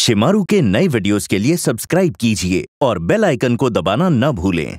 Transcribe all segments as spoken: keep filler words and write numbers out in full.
शिमारू के नए वीडियोस के लिए सब्सक्राइब कीजिए और बेल आइकन को दबाना न भूलें।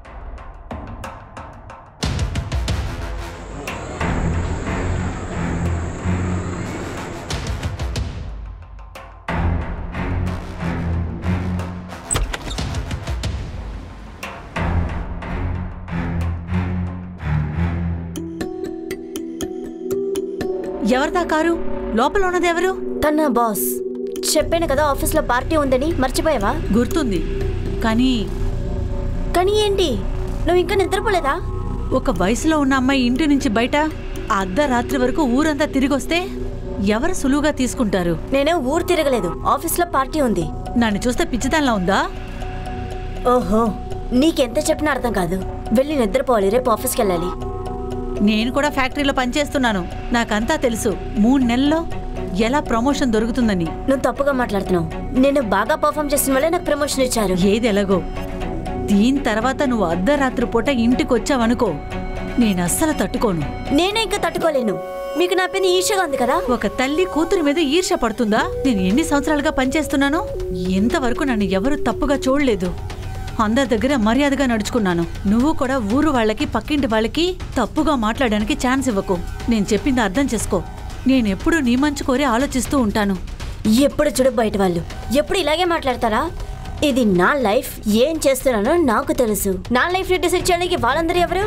ఎవరిదా కారు? లోపల ఉన్నది ఎవరు? తన బాస్. చెప్పాను కదా ఆఫీస్లో పార్టీ ఉందని, మర్చిపోయావా? గుర్తుంది, కానీ కానీ ఏంటి, నువ్వు ఇంకా నిద్రపోలేదా? ఒక వయసులో ఉన్న అమ్మాయి ఇంటి నుంచి బయట అర్ధరాత్రి వరకు ఊరంతా తిరిగొస్తే ఎవరు సులువుగా తీసుకుంటారు? నేనే ఊరు తిరగలేదు, ఆఫీస్లో పార్టీ ఉంది. నన్ను చూస్తే పిచ్చిదానిలా ఉందా? ఓహో, నీకెంత చెప్పినా అర్థం కాదు. వెళ్ళి నిద్రపోవాలి, రేపు ఆఫీస్కి వెళ్ళాలి. నేను కూడా ఫ్యాక్టరీలో పనిచేస్తున్నాను, నాకంతా తెలుసు. మూడు నెలల్లో ఎలా ప్రమోషన్ దొరుకుతుందని. నువ్వు తప్పుగా మాట్లాడుతున్నావు. నేను బాగా పర్ఫామ్ చేసిన వల్లే నాకు ప్రమోషన్ ఇచ్చారు. ఏది ఎలాగో, దీని తర్వాత నువ్వు అర్ధరాత్రి పూట ఇంటికి వచ్చావనుకో, నేను అస్సలు తట్టుకోను. నేను ఇంకా తట్టుకోలేను. మీకు నా పైన ఈర్ష్యగా ఉంది కదా. ఒక తల్లి కూతురి మీద ఈర్ష్య పడుతుందా? నేను ఎన్ని సంవత్సరాలుగా పనిచేస్తున్నాను, ఇంతవరకు నన్ను ఎవరు తప్పుగా చూడలేదు. అందరి దగ్గర మర్యాదగా నడుచుకున్నాను. నువ్వు కూడా ఊరు వాళ్ళకి, పక్కింటి వాళ్ళకి తప్పుగా మాట్లాడడానికి ఛాన్స్ ఇవ్వకు. నేను చెప్పింది అర్థం చేసుకో. నేను ఎప్పుడు నీ మంచి కోరి ఆలోచిస్తూ ఉంటాను. ఎప్పుడు చూడు బయట వాళ్ళు ఎప్పుడు ఇలాగే మాట్లాడతారా? ఇది నా లైఫ్, ఏం చేస్తున్నానో నాకు తెలుసు. నా లైఫ్ ని డిసైడ్ చేయడానికి వాళ్ళందరూ ఎవరు?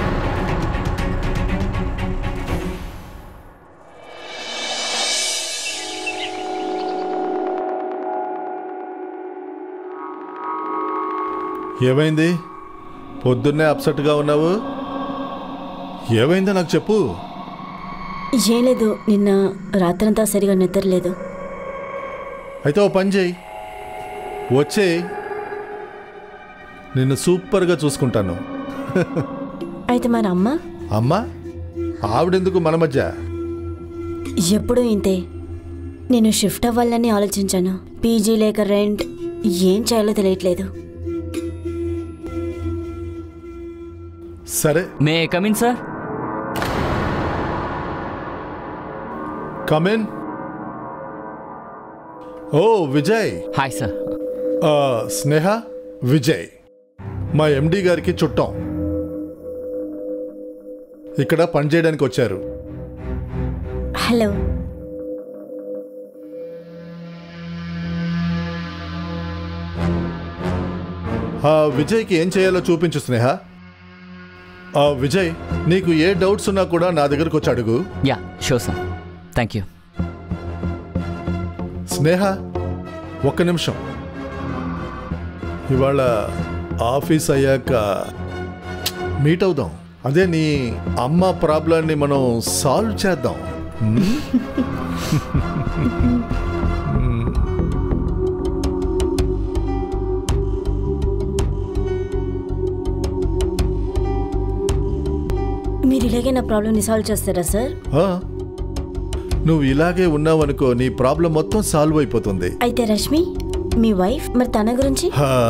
ఏమైంది? పొద్దున్నే అప్సెట్గా ఉన్నావు, ఏమైందో నాకు చెప్పు. ఏం లేదు, నిన్న రాత్రంతా సరిగా నిద్రలేదు. అయితే ఓ పని చేయి, వచ్చే నిన్ను సూపర్గా చూసుకుంటాను. అయితే మరి అమ్మ? అమ్మ ఆవిడెందుకు మన మధ్య? ఎప్పుడు ఇంతే. నేను షిఫ్ట్ అవ్వాలని ఆలోచించాను. పీజీ లేక రెంట్, ఏం చేయాలో తెలియట్లేదు. సరే, may come in sir? Come in. ఓ విజయ్. Hi sir. స్నేహ, విజయ్ మా ఎండి గారికి చుట్టాం, ఇక్కడ పనిచేయడానికి వచ్చారు. హలో. విజయ్కి ఏం చేయాలో చూపించు స్నేహ. విజయ్, నీకు ఏ డౌట్స్ ఉన్నా కూడా నా దగ్గరకు వచ్చి అడుగు. Yeah sure sir, thank you. Sneha, ఒక్క నిమిషం. ఇవాళ ఆఫీస్ అయ్యాక మీట్ అవుదాం. అదే నీ అమ్మ ప్రాబ్లాన్ని మనం సాల్వ్ చేద్దాం. మీరు ఇలాగే నా ప్రాబ్లమ్ని సాల్వ్ చేస్తారా సార్? నువ్వు ఇలాగే ఉన్నావనుకో, నీ ప్రాబ్లం మొత్తం సాల్వ్ అయిపోతుంది. అయితే రష్మి మీ వైఫ్, మరి తన గురించి?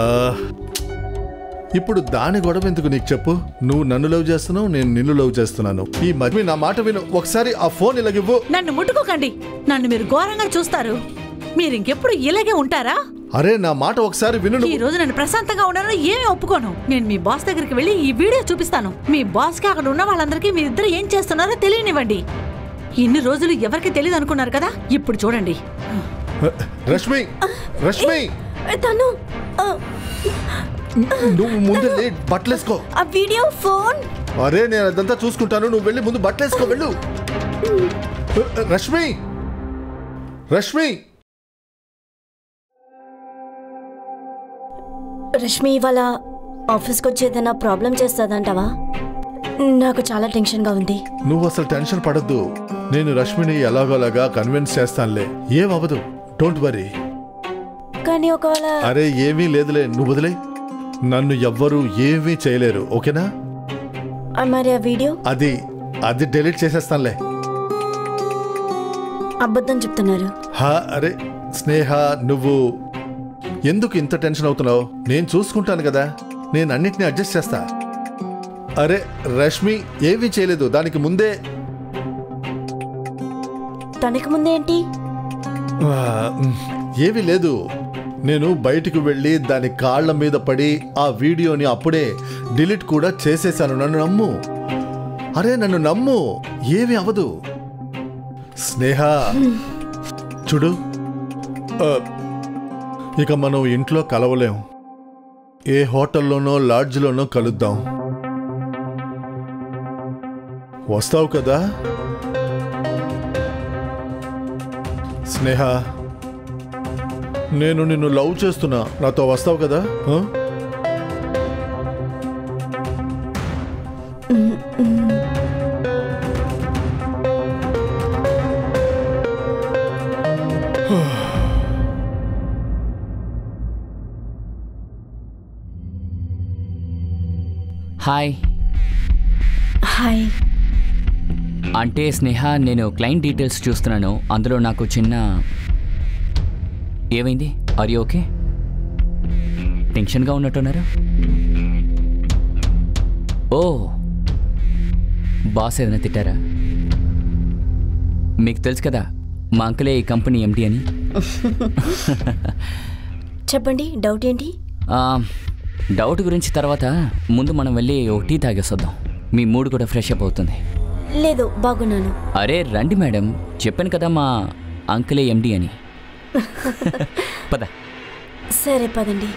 ఇప్పుడు దాని గొడవ ఎందుకు నీకు చెప్పు. నువ్వు నన్ను లవ్ చేస్తున్నావు, నేను నిన్ను లవ్ చేస్తున్నాను. ఈ మధ్య నా మాట విను, ఒకసారి ఆ ఫోన్ ఇలాగివ్వు. నన్ను ముట్టుకోకండి, నన్ను మీరు ఘోరంగా చూస్తారు. మీరు ఇంకెప్పుడు ఇలాగే ఉంటారా? అరే నా మాట ఒకసారి విను. ఈ రోజు నన్ను ప్రశాంతంగా ఉన్నానని ఏమీ ఒప్పుకోను. నేను మీ బాస్ దగ్గరికి వెళ్ళి ఈ వీడియో చూపిస్తాను. మీ బాస్ కి అక్కడ ఉన్న వాళ్ళందరికీ మీరిద్దరు ఏం చేస్తున్నారో తెలియనివ్వండి. ఇన్ని రోజులు ఎవరికి తెలియదు అనుకున్నారు కదా, ఇప్పుడు చూడండి. రష్మి, రష్మి, తను నువ్వు ముందు బట్టలేసుకో. ఆ వీడియో ఫోన్. అరే నేను అదంతా చూసుకుంటాను, నువ్వు వెళ్ళి ముందు బట్టలేసుకో, వెళ్ళు. రష్మి, రష్మి. రష్మి ఇవాళ ఆఫీస్కి వచ్చి ఏదైనా ప్రాబ్లం చేస్తుందంటావా? నాకు చాలా టెన్షన్గా ఉంది. నువ్వు అసలు టెన్షన్ పడద్దు, నేను రష్మిని ఎలాగోలాగా కన్విన్స్ చేస్తానులే, ఏమవ్వదు, డోంట్ వరీ. కానీ ఒకవేళ... అరే ఏమీ లేదులే, నువ్వు వదిలే. నన్ను ఎవ్వరూ ఏమీ చేయలేరు, ఓకేనా? మరి ఆ వీడియో? అది అది డిలీట్ చేసేస్తానులే. అబద్ధం చెప్తున్నారు. హా, అరే స్నేహ, నువ్వు ఎందుకు ఇంత టెన్షన్ అవుతున్నావు? నేను చూసుకుంటాను కదా, నేను అన్నిటినీ అడ్జస్ట్ చేస్తా. అరే రష్మి ఏమీ చేయలేదు, దానికి ముందే. తనకి ముందేంటి? ఏమీ లేదు. నేను బయటికి వెళ్ళి దాని కాళ్ల మీద పడి ఆ వీడియోని అప్పుడే డిలీట్ కూడా చేసేశాను. నన్ను నమ్ము. అరే నన్ను నమ్ము, ఏమీ అవదు. స్నేహ చూడు, ఇక మనం ఇంట్లో కలవలేం. ఏ హోటల్లోనో లాడ్జ్లోనో కలుద్దాం. వస్తావు కదా స్నేహ? నేను నిన్ను లవ్ చేస్తున్నా, నాతో వస్తావు కదా? హాయ్. హాయ్. అంటే స్నేహ, నేను క్లయింట్ డీటెయిల్స్ చూస్తున్నాను. అందులో నాకు చిన్న ఏమైంది? Are you okay? టెన్షన్గా ఉన్నట్టున్నారు. ఓ, బాస్ ఏదైనా తిట్టారా? మీకు తెలుసు కదా మా అంకులే ఈ కంపెనీ ఎండి అని. చెప్పండి, డౌట్ ఏంటి? డౌట్ గురించి తర్వాత ముందు మనం వెళ్ళి ఓ టీ తాగేసొద్దాం. మీ మూడ్ కూడా ఫ్రెష్ అప్ అవుతుంది. లేదు, బాగున్నాను. అరే రండి మేడం, చెప్పాను కదా మా అంకులే ఎండి అని. పద. సరే పదండి.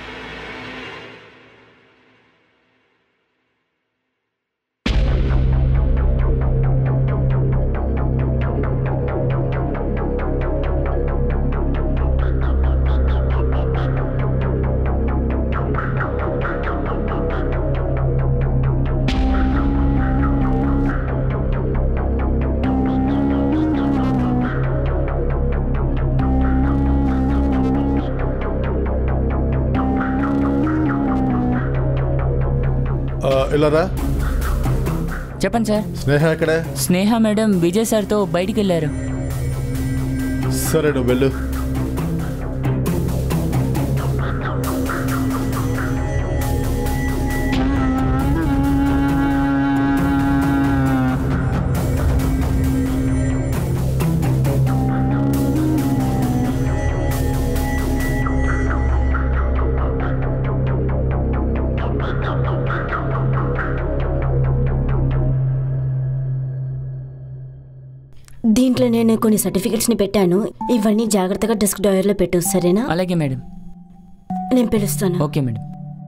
ఇలారా. చెప్పండి సార్. స్నేహ ఎక్కడ? స్నేహ మేడం విజయ్ సార్తో బయటికి వెళ్ళారు. సరే నువ్వు వెళ్ళు. దీంట్లో నేను కొన్ని సర్టిఫికెట్స్ని పెట్టాను. ఇవన్నీ జాగ్రత్తగా డెస్క్ డ్రాయర్లో పెట్టు, సరేనా? అలాగే మేడం. నేను పిలుస్తాను. Okay madam.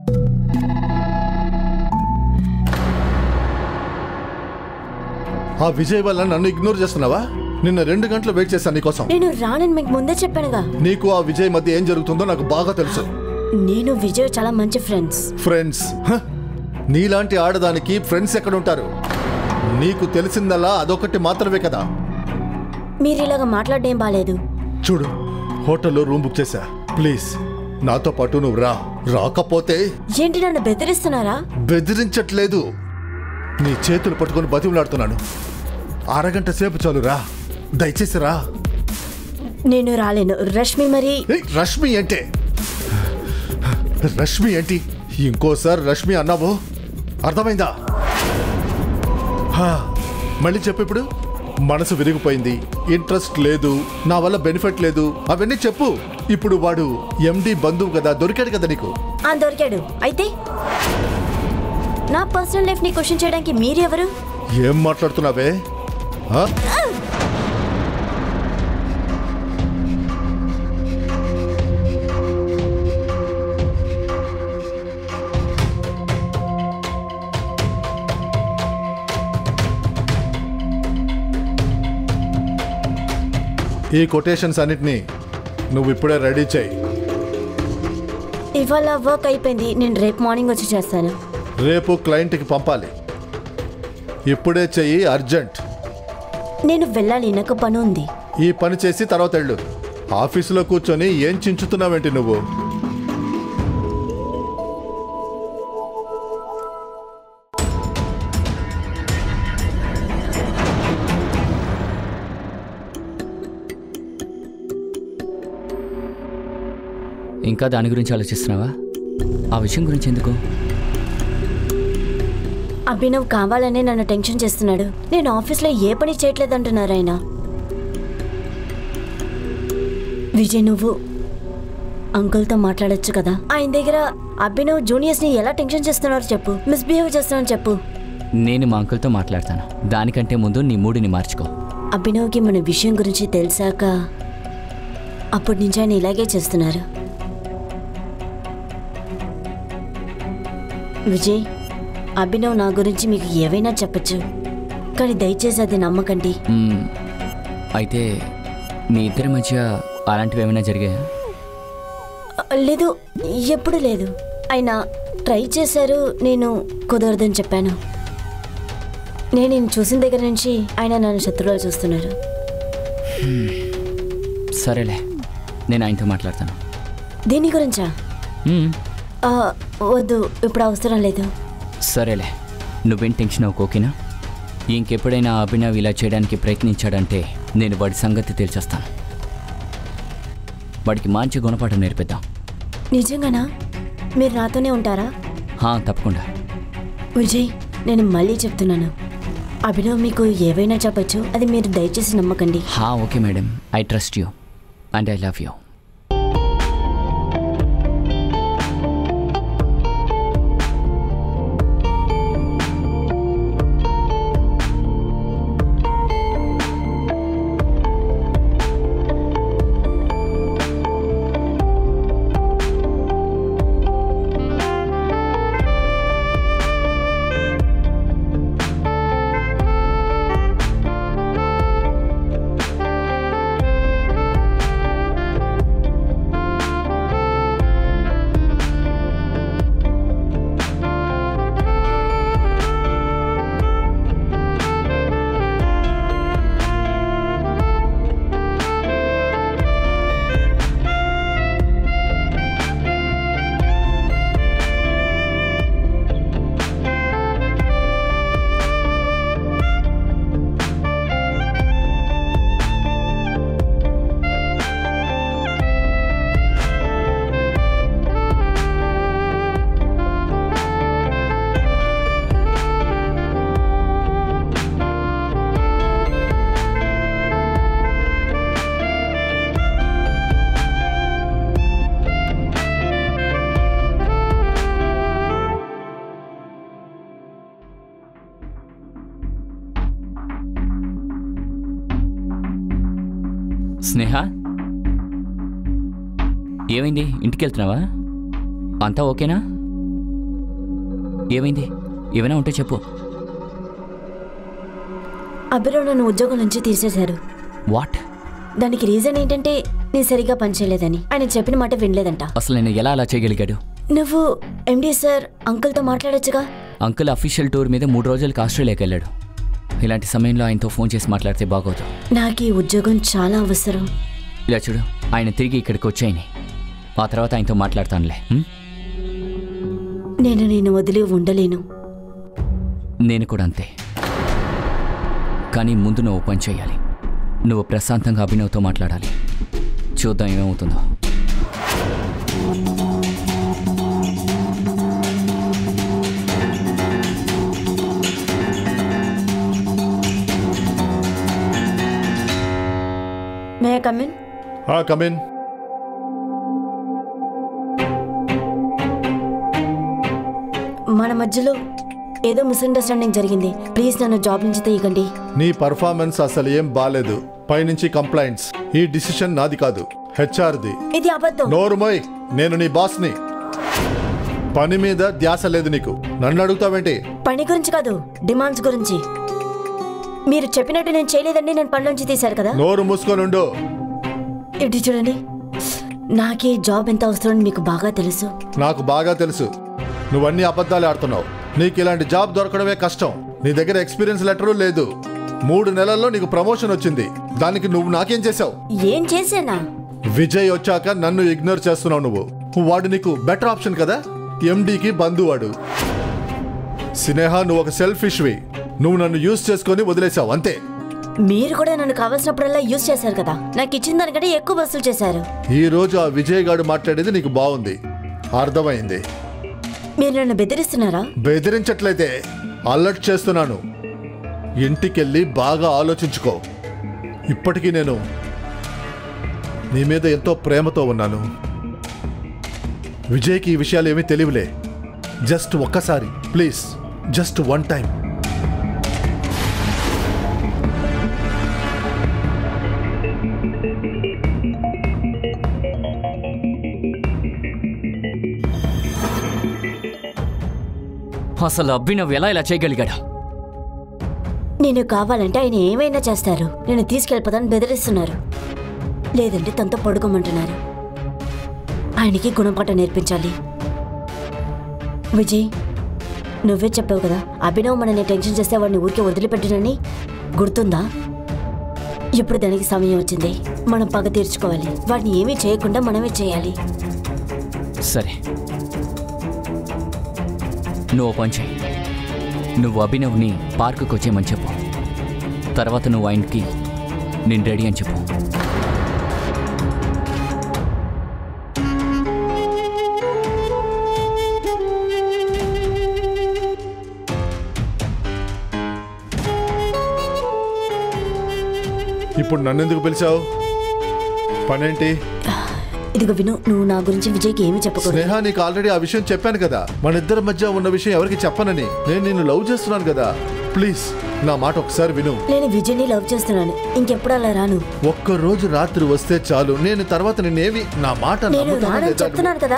ఆ విజయ్ వల్ల నన్ను ఇగ్నోర్ చేస్తున్నావా? నిన్న రెండు గంటలు వెయిట్ చేశాను నీకోసం. నేను రానని మీకు ముందే చెప్పానుగా. నీకు ఆ విజయ్ మధ్య ఏం జరుగుతుందో నాకు బాగా తెలుసు. నేను విజయ్ చాలా మంచి ఫ్రెండ్స్. ఫ్రెండ్స్? నీలాంటి ఆడదానికి ఫ్రెండ్స్ ఎక్కడుంటారు? నీకు తెలిసిందల్లా అదొకటి మాత్రమే కదా. మీరు ఇలాగా మాట్లాడడం బాలేదు. చూడు, హోటల్లో రూమ్ బుక్ చేశా. ప్లీజ్ నాతో పాటు నువ్వు రా. రాకపోతే ఏంటి, నన్ను బెదిరిస్తున్నారా? బెదిరించట్లేదు, నీ చేతులు పట్టుకొని బతిమలాడుతున్నాను. అరగంట సేపు చాలు, రా, దయచేసి రా. నేను రాలేను. రష్మి మరి? రష్మి అంటే రష్మి ఏంటి? ఇంకోసారి రష్మి అన్నావో అర్థమైందా? మళ్ళీ చెప్పు. ఇప్పుడు మనసు విరిగిపోయింది, ఇంట్రెస్ట్ లేదు, నా వల్ల బెనిఫిట్ లేదు, అవన్నీ చెప్పు. ఇప్పుడు వాడు ఎండి బంధువు కదా, దొరికాడు కదా నీకు. ఆ దొరికాడు. అయితే నా పర్సనల్ లైఫ్ ని క్వశ్చన్ చేయడానికి మీరెవరు? ఏం మాట్లాడుతున్నావే? ఈ కొటేషన్స్ అన్నిటినీ నువ్వు ఇప్పుడే రెడీ చేయి. ఇవాళ వర్క్ అయిపోయింది, నేను రేపు మార్నింగ్ వచ్చి చేస్తాను. రేపు క్లయింట్కి పంపాలి. ఇప్పుడే చెయ్యి, అర్జెంట్. నేను వెళ్ళాలి, నాకు పని ఉంది. ఈ పని చేసి తర్వాత వెళ్ళు. ఆఫీసులో కూర్చొని ఏం చించుతున్నావేంటి నువ్వు? ఇంకా దాని గురించి ఆలోచిస్తున్నావా? ఆ విషయం గురించి ఎందుకు? అభినవ్ కావాలనే నన్ను టెన్షన్ చేస్తున్నాడు. నేను ఆఫీస్లో ఏ పని చేయట్లేదంటున్నారు ఆయన. విజయ్, నువ్వు అంకుల్తో మాట్లాడొచ్చు కదా. ఆయన దగ్గర అభినవ్ జూనియర్స్ని ఎలా టెన్షన్ చేస్తున్నారో చెప్పు, మిస్బిహేవ్ చేస్తున్నారో చెప్పు. నేను మా అంకుల్తో మాట్లాడతాను. దానికంటే ముందు నీ మూడిని మార్చుకో. అభినవ్కి మన విషయం గురించి తెలిసాక అప్పటి నుంచి ఆయన ఇలాగే చేస్తున్నారు. విజయ్, అభినవ్ నా గురించి మీకు ఏవైనా చెప్పచ్చు, కానీ దయచేసి అది నమ్మకండి. మ్మ్. అయితే మీ ఇద్దరి మధ్య అలాంటివి ఏమైనా జరిగాయా? లేదు, ఎప్పుడు లేదు. ఆయన ట్రై చేశారు, నేను కుదరదని చెప్పాను. నేను నేను చూసిన దగ్గర నుంచి ఆయన నన్ను శత్రువులు చూస్తున్నారు. సరేలే, నేను ఆయనతో మాట్లాడతాను. దీని గురించా? మ్మ్. ఆ, వద్దు, ఇప్పుడు అవసరం లేదు. సరేలే, నువ్వేం టెన్షన్ అవ్వకు, ఓకేనా? ఇంకెప్పుడైనా అభినవ్ ఇలా చేయడానికి ప్రయత్నించాడంటే నేను వాడి సంగతి తేల్చేస్తాను. వాడికి మంచి గుణపాఠం నేర్పిద్దాం. నిజంగానా? మీరు నాతోనే ఉంటారా? హా, తప్పకుండా. విజయ్, నేను మళ్ళీ చెప్తున్నాను, అభినవ్ మీకు ఏవైనా చెప్పచ్చు, అది మీరు దయచేసి నమ్మకండి. హా, okay madam, I trust you and I love you. Sneha, ఏమైంది? ఇంటికి వెళ్తున్నావా? అంతా ఓకేనా? ఏమైంది? ఏమైనా ఉంటే చెప్పు. అభినవ్ నన్ను ఉద్యోగం నుంచి తీసేశారు. వాట్? దానికి రీజన్ ఏంటంటే నేను సరిగా పనిచేయలేదని. ఆయన చెప్పిన మాట వినలేదంట. అసలు నేను ఎలా అలా చేయగలిగాడు? నువ్వు ఎండి సార్ అంకుల్తో మాట్లాడొచ్చుగా. అంకుల్ అఫీషియల్ టూర్ మీద మూడు రోజులకి ఆస్ట్రేలియాకి వెళ్ళాడు. ఇలాంటి సమయంలో ఆయనతో ఫోన్ చేసి మాట్లాడితే బాగోదు. నాకు ఈ ఉద్యోగం చాలా అవసరం. ఇలా చూడు, ఆయన తిరిగి ఇక్కడికి వచ్చాయని ఆ తర్వాత ఆయనతో మాట్లాడతానులే. నేను నేను వదిలి ఉండలేను. నేను కూడా అంతే. కానీ ముందు నువ్వు పని చేయాలి. నువ్వు ప్రశాంతంగా అభినవ్తో మాట్లాడాలి. చూద్దాం ఏమవుతుందో. May I come in? ఆ, కమ్ ఇన్. మన మధ్యలో ఏదో మిస్అండర్స్టాండింగ్ జరిగింది. ప్లీజ్ నన్ను జాబ్ నుంచి తీయకండి. నీ పర్ఫార్మెన్స్ అసలు ఏం బాలేదు. పైనుంచి కంప్లైంట్స్. ఈ డిసిషన్ నాది కాదు, హెచ్ఆర్ది. ఇది అబద్ధం. నోరుమోయ్, నేను నీ బాస్ని. పని మీద ధ్యాస లేదు నీకు. నన్ను అడుగుతావేంటి? పని గురించి కాదు, డిమాండ్స్ గురించి. మీరు చెప్పినట్టు నేను చేయలేదండి, నేను పని నుంచి తీశారు కదా. నోరు మూసుకొని ఉండు. ఇటు చూడండి, నాకే జాబ్ ఎంత అవసరం మీకు బాగా తెలుసు. నాకు బాగా తెలుసు. నువ్వన్నీ అబద్ధాలు ఆడుతున్నావు. నీకు ఇలాంటి జాబ్ దొరకడమే కష్టం. నీ దగ్గర ఎక్స్పీరియన్స్ లెటరు లేదు. మూడు నెలల్లో నీకు ప్రమోషన్ వచ్చింది. దానికి నువ్వు నాకేం చేసావు? ఏం చేశానా? విజయ్ వచ్చాక నన్ను ఇగ్నోర్ చేస్తున్నావు నువ్వు. వాడు నీకు బెటర్ ఆప్షన్ కదా. ఎండీకి బంధువాడు. స్నేహ, నువ్వు ఒక సెల్ఫిష్వి. నువ్వు నన్ను యూజ్ చేసుకొని వదిలేసావు అంతే. మీరు కూడా నన్ను కావాల్సినప్పుడల్లా యూజ్ చేశారు కదా. నాకు ఇచ్చిన దానికంటే ఎక్కువ వసూలు చేశారు. ఈ రోజు ఆ విజయ్ గారు మాట్లాడేది నీకు బాగుంది, అర్థమైంది. మీరు నన్ను బెదిరిస్తున్నారా? బెదిరించట్లయితే అలర్ట్ చేస్తున్నాను. ఇంటికెళ్ళి బాగా ఆలోచించుకో. ఇప్పటికీ నేను నీ మీద ఎంతో ప్రేమతో ఉన్నాను. విజయ్కి ఈ విషయాలు ఏమీ తెలియలే. జస్ట్ ఒక్కసారి ప్లీజ్, జస్ట్ వన్ టైం. అసలు అభినవ్ ఎలా ఇలా చేయగలిగాడా? నేను కావాలంటే ఆయన ఏమైనా చేస్తారు. నేను తీసుకెళ్ళిపోతాను బెదిరిస్తున్నారు. లేదంటే తనతో పడుకోమంటున్నారు. ఆయనకి గుణపాఠం నేర్పించాలి. విజయ్, నువ్వే చెప్పావు కదా అభినవ్ మనల్ని టెన్షన్ చేస్తే వాడిని ఊరికే వదిలిపెట్టనని. గుర్తుందా? ఇప్పుడు దానికి సమయం వచ్చింది. మనం పగ తీర్చుకోవాలి. వాడిని ఏమీ చేయకుండా మనమే చేయాలి. సరే, నువ్వు పని చేయి. నువ్వు అభినవ్ని పార్కుకి వచ్చేయమని చెప్పు. తర్వాత నువ్వు ఆయనకి నేను రెడీ అని చెప్పు. ఇప్పుడు నన్నెందుకు పిలిచావు? పనేంటి? ఇదిగో విను, నువ్వు నా గురించి విజయ్కి ఏమి చెప్పకూడదు. స్నేహ, నీకు ఆల్రెడీ ఆ విషయం చెప్పాను కదా. మన ఇద్దరి మధ్య ఉన్న విషయం ఎవరికి చెప్పనని. నేను నిన్ను లవ్ చేస్తున్నాను కదా. ప్లీజ్ నా మాట ఒకసారి విను. నేను విజయ్ని లవ్ చేస్తున్నాను. ఇంకెప్పుడు అలా రాను. ఒక్క రోజు రాత్రి వస్తే చాలు. నేను తర్వాత నిన్నేమి నా మాట నేను రానని చెప్తున్నాను కదా.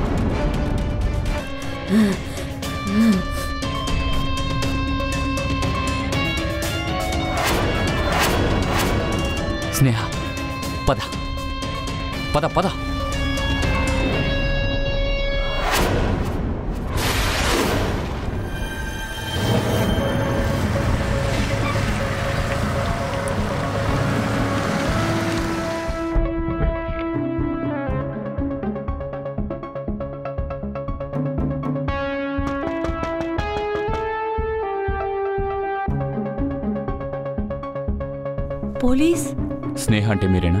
స్నేహ, పద పద పద. పోలీస్? స్నేహ అంటే మీరేనా?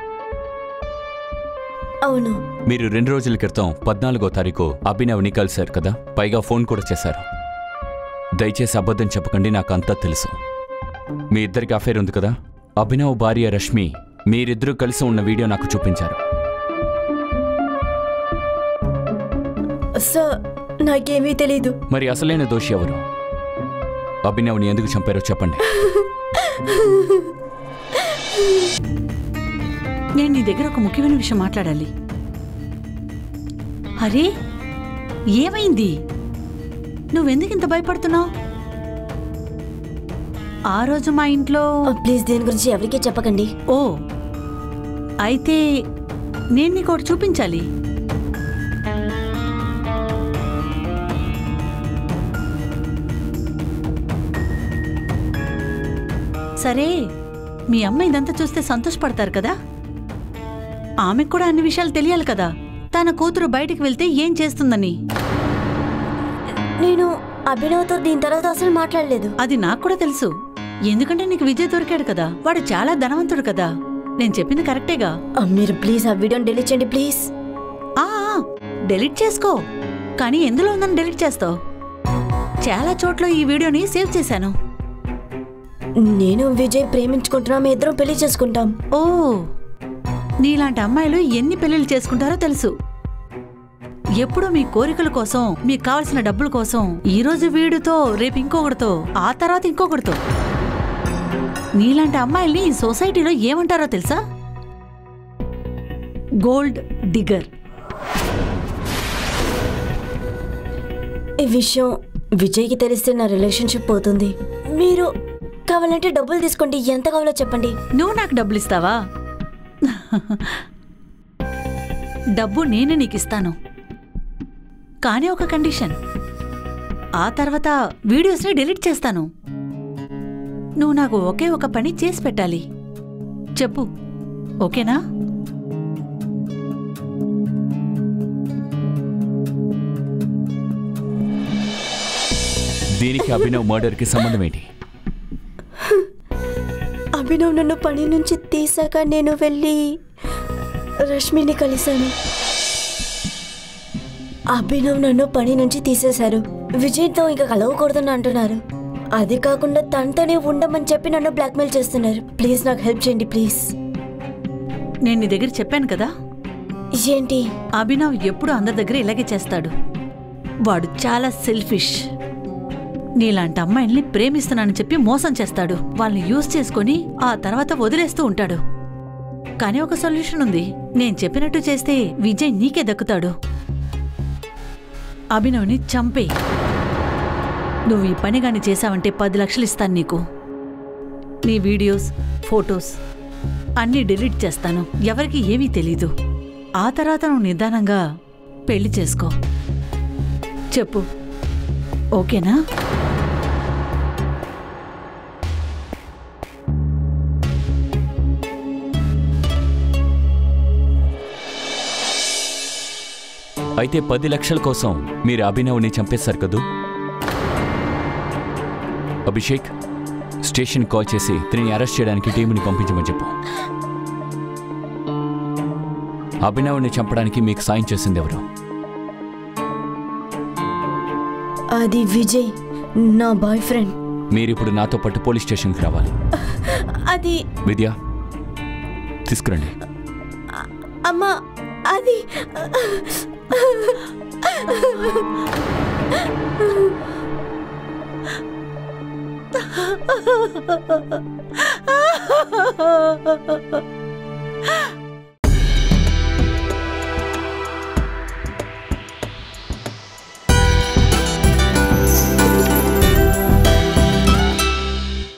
అవును. మీరు రెండు రోజుల క్రితం పద్నాలుగో తారీఖు అభినవ్ని కలిశారు కదా, పైగా ఫోన్ కూడా చేశారు. దయచేసి అబద్ధం చెప్పకండి, నాకు అంతా తెలుసు. మీ ఇద్దరికి అఫేర్ ఉంది కదా. అభినవ్ భార్య రష్మి మీరిద్దరూ కలిసి ఉన్న వీడియో నాకు చూపించారు. సార్, నాకేమీ తెలీదు. మరి అసలైన దోషి ఎవరు? అభినవ్ని ఎందుకు చంపారో చెప్పండి. నేను నీ దగ్గర ఒక ముఖ్యమైన విషయం మాట్లాడాలి. అరే, ఏమైంది? నువ్వెందుకు ఇంత భయపడుతున్నావు? ఆ రోజు మా ఇంట్లో... ప్లీజ్ దీని గురించి ఎవరికీ చెప్పకండి. ఓ, అయితే నేను నీకు ఒకటి చూపించాలి. సరే, మీ అమ్మ ఇదంతా చూస్తే సంతోషపడతారు కదా. ఆమెకు కూడా అన్ని విషయాలు తెలియాలి కదా, తన కూతురు బయటికి వెళ్తే ఏం చేస్తుందని. నేను అభినవ్తో దీని తర్వాత అసలు మాట్లాడలేదు. అది నాకు కూడా తెలుసు, ఎందుకంటే నీకు విజయ్ దొరికాడు కదా. వాడు చాలా ధనవంతుడు కదా. నేను చెప్పింది కరెక్టేగా. మీరు ప్లీజ్ ఆ వీడియోని డిలీట్ చేయండి ప్లీజ్. ఆ డిలీట్ చేసుకో, కానీ ఎందులో ఉందని డిలీట్ చేస్తావు? చాలా చోట్ల ఈ వీడియోని సేవ్ చేశాను. నేను విజయ్ ప్రేమించుకుంటున్నాం, మీ ఇద్దరం పెళ్లి చేసుకుంటాం. ఓ, నీలాంటి అమ్మాయిలు ఎన్ని పెళ్లిళ్ళు చేసుకుంటారో తెలుసు. ఎప్పుడు మీ కోరికల కోసం, మీకు కావలసిన డబ్బుల కోసం, ఈ రోజు వీడితో రేపు ఇంకొకటితో, ఆ తర్వాత ఇంకొకటితో. నీలాంటి అమ్మాయిల్ని ఈ సొసైటీలో ఏమంటారో తెలుసా? Gold digger. ఈ విషయం విజయ్కి తెలిస్తే నా రిలేషన్షిప్ పోతుంది. మీరు కావాలంటే డబ్బులు తీసుకోండి, ఎంత కావాలో చెప్పండి. నువ్వు నాకు డబ్బులు ఇస్తావా? డబ్బు నేనే నీకు ఇస్తాను, కానీ ఒక కండిషన్. ఆ తర్వాత వీడియోస్ని డిలీట్ చేస్తాను. నువ్వు నాకు ఒకే ఒక పని చేసి పెట్టాలి. చెప్పు, ఓకేనా? దీనికి అభినవ్ మర్డర్కి సంబంధం ఏంటి? అభినవ్ నన్ను పని నుంచి తీసాక నేను వెళ్ళి రష్మిని కలిశాను. అభినవ్ నన్ను పని నుంచి తీసేశారు. విజయ్తో ఇంకా కలవకూడదని అంటున్నారు. అది కాకుండా తనతోనే ఉండమని చెప్పి నన్ను బ్లాక్మెయిల్ చేస్తున్నారు. ప్లీజ్ నాకు హెల్ప్ చేయండి ప్లీజ్. నేను నీ దగ్గర చెప్పాను కదా, ఏంటి? అభినవ్ ఎప్పుడు అందరి దగ్గర ఇలాగే చేస్తాడు. వాడు చాలా సెల్ఫిష్. నీలాంటి అమ్మాయిల్ని ప్రేమిస్తున్నానని చెప్పి మోసం చేస్తాడు. వాళ్ళని యూజ్ చేసుకుని ఆ తర్వాత వదిలేస్తూ ఉంటాడు. కానీ ఒక సొల్యూషన్ ఉంది. నేను చెప్పినట్టు చేస్తే విజయ్ నీకే దక్కుతాడు. అభినవ్ని చంపే. నువ్వు ఈ పని గాని చేశావంటే పది లక్షలు ఇస్తాను నీకు. నీ వీడియోస్, ఫొటోస్ అన్నీ డిలీట్ చేస్తాను. ఎవరికి ఏమీ తెలీదు. ఆ తర్వాత నువ్వు నిదానంగా పెళ్లి చేసుకో. చెప్పు, ఓకేనా? అయితే పది లక్షల కోసం మీరు అభినవ్ని చంపేశారు కదూ? అభిషేక్, స్టేషన్ కాల్ చేసి దీన్ని అరెస్ట్ చేయడానికి టీంని పంపించమని చెప్పు. అభినవ్ని చంపడానికి మీకు సాయం చేసింది ఎవరు? అది విజయ్, నా బాయ్ ఫ్రెండ్. మీరిప్పుడు నాతో పాటు పోలీస్ స్టేషన్కి రావాలి. అది విద్య, తీసుకురండి. అమ్మా, అది